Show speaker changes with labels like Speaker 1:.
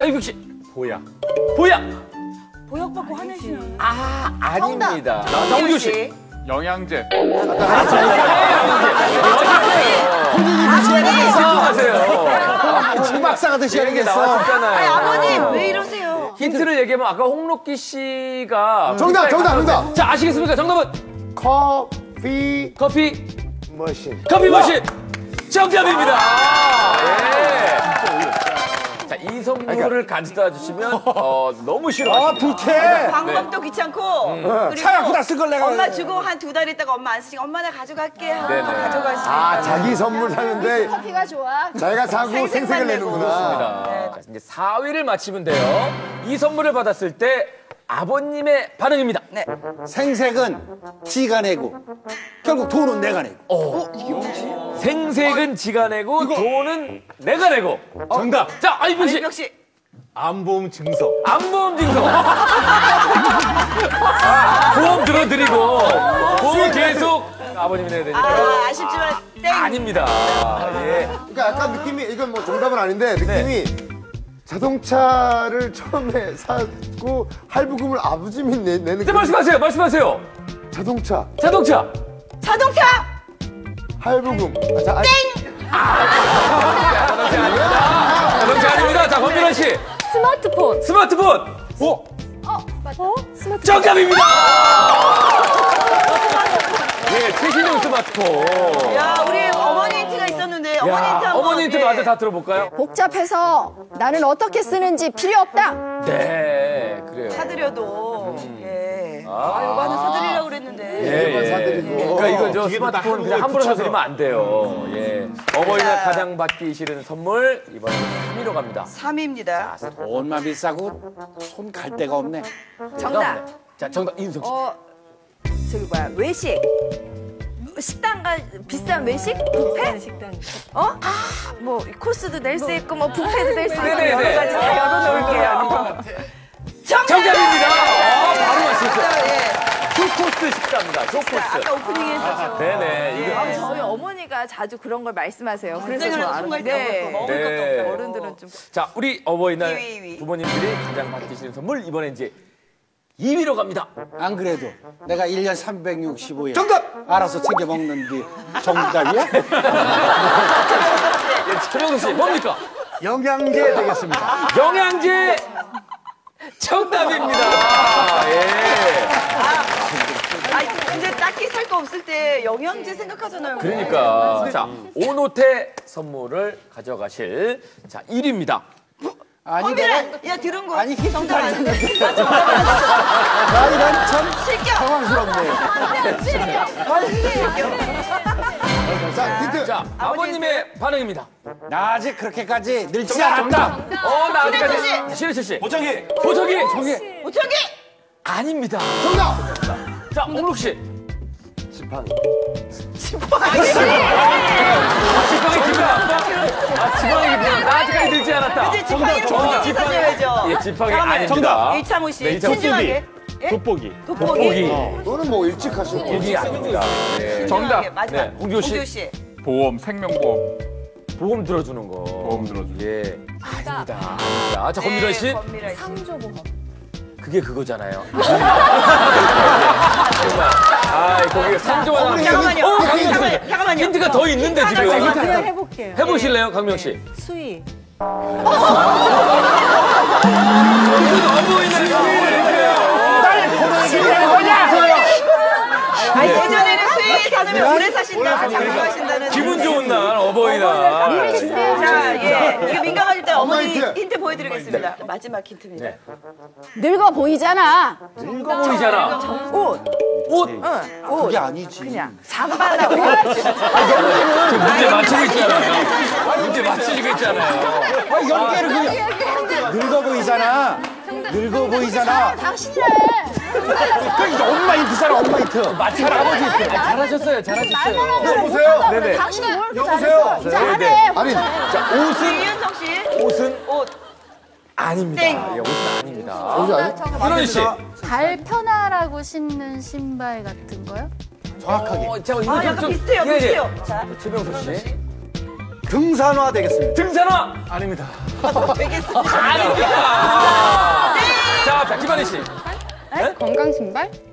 Speaker 1: 이국 씨.
Speaker 2: 보약.
Speaker 1: 보약.
Speaker 3: 보약 받고 화내시는.
Speaker 1: 아, 아닙니다. 정규 씨.
Speaker 2: 영양제.
Speaker 4: 본인이 드셔야
Speaker 1: 하세요.
Speaker 4: 정박 싸가듯이 해야겠어.
Speaker 1: 나왔잖아요.
Speaker 3: 아버님 왜 이러세요?
Speaker 1: 힌트를 얘기하면 아까 홍록기 씨가
Speaker 4: 정답.
Speaker 1: 자, 아시겠습니까? 정답은
Speaker 4: 커피
Speaker 1: 커피
Speaker 4: 머신.
Speaker 1: 커피 머신 정답입니다. 예. 자, 이 선물을 가져다 주시면 너무 싫어하십니다.
Speaker 4: 불쾌.
Speaker 3: 방법도 귀찮고 그리고
Speaker 4: 차가 쓸 걸 내가.
Speaker 3: 엄마 주고 한 2달 있다가 엄마 안 쓰니까 엄마 나 가져갈게 하고
Speaker 1: 네네.
Speaker 3: 가져가시니까.
Speaker 4: 자기 선물 사는데
Speaker 5: 커피가 좋아.
Speaker 4: 자기가 사고
Speaker 3: 생색만
Speaker 4: 생색을
Speaker 3: 내고.
Speaker 4: 내는구나.
Speaker 1: 자, 이제 4위를 맞히면 돼요. 이 선물을 받았을 때 아버님의 반응입니다.
Speaker 3: 네.
Speaker 6: 생색은 지가 내고 결국 돈은 내가 내고.
Speaker 3: 이게 뭐지?
Speaker 1: 생색은 지가 내고 돈은 내가 내고. 정답. 자, 아이분 씨.
Speaker 3: 역시
Speaker 2: 암보험 증서.
Speaker 1: 암보험 증서. 보험 들어드리고 보험 계속 아버님이 내야 되니까.
Speaker 3: 아쉽지만 땡.
Speaker 1: 아닙니다. 예.
Speaker 4: 그러니까 약간 느낌이 이건 뭐 정답은 아닌데 느낌이 자동차를 처음에 사고 할부금을 아버님이 내는.
Speaker 1: 자, 말씀하세요.
Speaker 4: 자동차
Speaker 1: 자동차.
Speaker 4: 할부금.
Speaker 1: 자동차 아닙니다. 자, 권민원 씨.
Speaker 5: 스마트폰.
Speaker 1: 스마트폰.
Speaker 5: 스마트폰.
Speaker 1: 정답입니다. 예, 최신형 스마트폰.
Speaker 3: 야, 우리 어머니 힌트가 있었는데 어머니 힌트 한번.
Speaker 1: 어머니 힌트 마저 다 들어볼까요?
Speaker 5: 복잡해서 나는 어떻게 쓰는지 필요 없다.
Speaker 1: 네, 그래요.
Speaker 3: 사드려도. 예. 이거 하나 사드리려고 그랬는데.
Speaker 1: 예.
Speaker 4: 사드리고.
Speaker 1: 그러니까 이거 저
Speaker 2: 뒤에다
Speaker 1: 스마트폰
Speaker 2: 하루에
Speaker 1: 그냥 함부로
Speaker 2: 붙여서.
Speaker 1: 사드리면 안 돼요. 예. 어버이날 가장 받기 싫은 선물 이번에 3위로 갑니다.
Speaker 3: 3위입니다.
Speaker 6: 돈만 비싸고 손 갈 데가 없네.
Speaker 5: 정답.
Speaker 1: 자, 정답 인석 씨.
Speaker 5: 저기 뭐야, 외식. 식당 가 비싼 외식? 뷔페? 식당. 뭐 코스도 낼 수 있고 뭐 뷔페도 낼 수 있고
Speaker 1: 네네네.
Speaker 5: 여러 가지 다 열어놓을게요.
Speaker 1: 정답입니다. 바로 맞췄어요.
Speaker 3: 예.
Speaker 1: 쇼코스 식사입니다. 쇼코스.
Speaker 3: 아까 오프닝에서
Speaker 1: 네네. 이거
Speaker 5: 저희 어머니가 자주 그런 걸 말씀하세요. 그래서 저
Speaker 3: 생을 손갈 데
Speaker 5: 네.
Speaker 3: 없고 먹을
Speaker 1: 네.
Speaker 3: 것도 없고.
Speaker 5: 어른들은 좀
Speaker 1: 자, 우리 어버이날
Speaker 3: 이위.
Speaker 1: 부모님들이 가장 받기 싫은 선물 이번에 이제 2위로 갑니다.
Speaker 6: 안 그래도 내가 1년 365일
Speaker 4: 정답!
Speaker 6: 알아서 챙겨 먹는 게 정답이야?
Speaker 1: 예, 최명수 씨 뭡니까?
Speaker 4: 영양제 되겠습니다.
Speaker 1: 영양제 정답입니다. 예.
Speaker 3: 근데 딱히 살 거 없을 때 영양제 생각하잖아요.
Speaker 1: 그러니까 자, 오노테 선물을 가져가실 자 1위입니다.
Speaker 6: 아니 내가
Speaker 3: 야 들은 거.
Speaker 6: 아니, 힌트
Speaker 3: 정답 아닌데.
Speaker 6: 나 이런 참
Speaker 3: 실격.
Speaker 6: 당황스럽네.
Speaker 4: 자, 힌트.
Speaker 1: 자, 아버님의 반응입니다.
Speaker 6: 나 아직 그렇게까지 늙지 않았다.
Speaker 1: 나 아직까지 신혜철 씨.
Speaker 2: 보청기.
Speaker 1: 보석이
Speaker 3: 오천기.
Speaker 1: 아닙니다.
Speaker 4: 정답.
Speaker 1: 자, 옥록 씨.
Speaker 4: 지팡이.
Speaker 1: 지팡이 기쁘다. 지팡이 기쁘다. 나 아직까지 늙지 않았다.
Speaker 3: 이제 지팡이를 본인이 사줘야죠.
Speaker 1: 예, 지팡이
Speaker 3: 잠깐만요.
Speaker 1: 아닙니다.
Speaker 3: 이창우 씨.
Speaker 1: 네, 이창우 씨.
Speaker 3: 신중하게. 예?
Speaker 2: 돋보기.
Speaker 3: 돋보기.
Speaker 4: 너는 뭐 일찍 하시고.
Speaker 1: 보기 아닙니다. 네.
Speaker 3: 정답. 마지막.
Speaker 1: 네, 홍규 씨.
Speaker 3: 홍규 씨.
Speaker 2: 보험, 생명보험.
Speaker 1: 보험 들어주는 거.
Speaker 2: 보험 들어주는 거.
Speaker 1: 예. 아닙니다. 자, 권미라 씨.
Speaker 3: 권미라 씨.
Speaker 5: 상조보험.
Speaker 1: 그게 그거잖아요. 정말. 거기 상조가 나오는
Speaker 3: 잠깐만요.
Speaker 1: 강명 씨.
Speaker 3: 잠깐만요.
Speaker 1: 힌트가 더 있는데 지금.
Speaker 5: 그냥 해볼게요.
Speaker 1: 해보실래요, 강명 씨?
Speaker 5: 수위.
Speaker 1: 어버이날 수위를 해주세요.
Speaker 3: 예전에는 수익 사놓으면 오래 사신다, 장수하신다는.
Speaker 1: 기분 좋은 날, 어버이날.
Speaker 3: 자, 예. 이거 민감하실 때
Speaker 4: 엄마
Speaker 3: 어머니
Speaker 4: 힌트.
Speaker 3: 힌트 보여드리겠습니다. 마지막 힌트입니다.
Speaker 1: 네.
Speaker 5: 늙어 보이잖아.
Speaker 1: 늙어 보이잖아. 옷.
Speaker 6: 그게 아니지.
Speaker 5: 그냥 잠바나 옷.
Speaker 1: 지금 문제 맞추고 있잖아요. 문제 맞추고 있잖아요.
Speaker 6: 아니 연계를 그냥 늙어 보이잖아. 늙어 보이잖아.
Speaker 5: 당신이래.
Speaker 6: 그러니까 엄마 힌트잖아. 엄마 힌트.
Speaker 1: 마치 할아버지 있어요. 잘하셨어요.
Speaker 4: 여보세요.
Speaker 1: 네네.
Speaker 5: 당신이 뭘
Speaker 4: 여보세요.
Speaker 5: 잘했어. 잘하네.
Speaker 4: 아니,
Speaker 1: 자, 옷은
Speaker 3: 이윤성 씨.
Speaker 1: 옷은
Speaker 3: 옷.
Speaker 1: 아닙니다.
Speaker 3: 땡.
Speaker 1: 예, 옷은 아닙니다.
Speaker 4: 어디 아니?
Speaker 1: 윤원 씨.
Speaker 7: 발 편하라고 신는 신발 같은 거요?
Speaker 6: 정확하게.
Speaker 1: 자, 이거
Speaker 3: 아, 약간 비슷해요,
Speaker 1: 예, 예.
Speaker 3: 비슷해요. 자,
Speaker 1: 최병석 씨.
Speaker 4: 등산화 되겠습니다.
Speaker 1: 등산화.
Speaker 2: 아닙니다.
Speaker 3: 되겠습니다.
Speaker 1: 아닙니다. 자, 김한희 씨.
Speaker 8: 건강 신발?